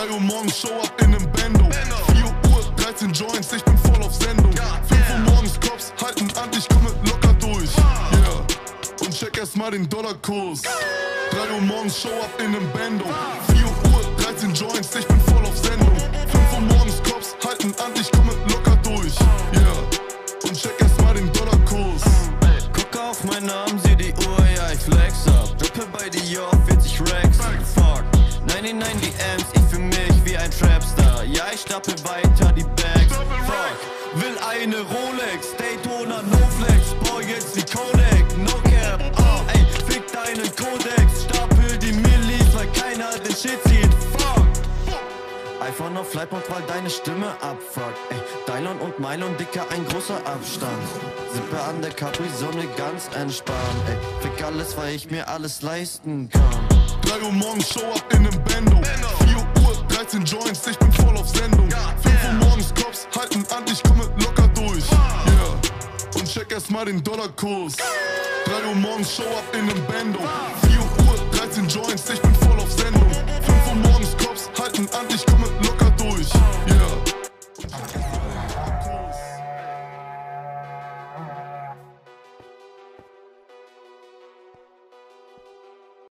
3 Uhr morgens, Show ab in nem Bando. 4 Uhr, 13 Joints, ich bin voll auf Sendung. 5 Uhr morgens, Cops halten an, ich komme locker durch. Yeah, und check erstmal den Dollarkurs. 3 Uhr morgens, Show ab in nem Bando. 4 Uhr, 13 Joints, ich bin voll auf Sendung. 5 Uhr morgens, Cops halten an, ich komme locker durch. Yeah, und check erstmal den Dollarkurs. Guck auf meinen Namen, sieh die Uhr, ja ich flex ab. Rippe bei Dior, 40 Racks. Fuck, 99 DMs, ich fühl mich wie ein Trapstar. Ja ich stapel weiter die Bags. Fuck, will eine Rolex, Daytona, no flex. Boah jetzt wie Kodak, no cap. Oh, ey, fick deinen Kodex. Stapel die Millis, weil keiner den Shit sieht. Fuck. iPhone auf Flightmode, weil deine Stimme abfuckt. Ey, Dylon und Mylon, Dicker, ein großer Abstand. Sippe an der Capri-Sonne, ganz entspannt. Ey, fick alles, weil ich mir alles leisten kann. 3 Uhr morgens, Show ab in nem Bando. 4 Uhr, 13 Joints, ich bin voll auf Sendung. 5 Uhr morgens, Cops halten an, ich komme locker durch. Yeah, und check erstmal den Dollarkurs. 3 Uhr morgens, Show ab in nem Bando.